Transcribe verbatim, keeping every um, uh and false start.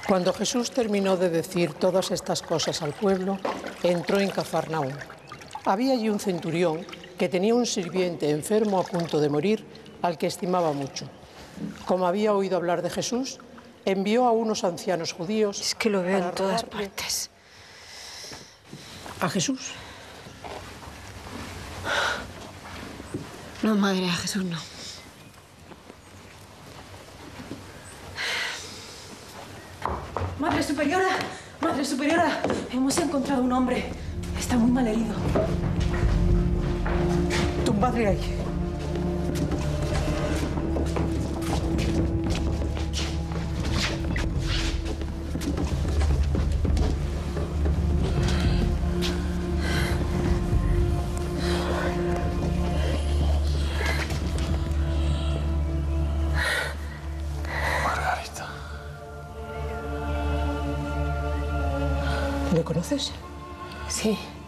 Cuando Jesús terminó de decir todas estas cosas al pueblo, entró en Cafarnaúm. Había allí un centurión que tenía un sirviente enfermo a punto de morir, al que estimaba mucho. Como había oído hablar de Jesús, envió a unos ancianos judíos... Es que lo veo en todas partes. ¿A Jesús? No, madre, a Jesús no. Madre Superiora, Madre Superiora, hemos encontrado un hombre. Está muy mal herido. Tu madre ahí. Margarita. ¿Le conoces? Sí.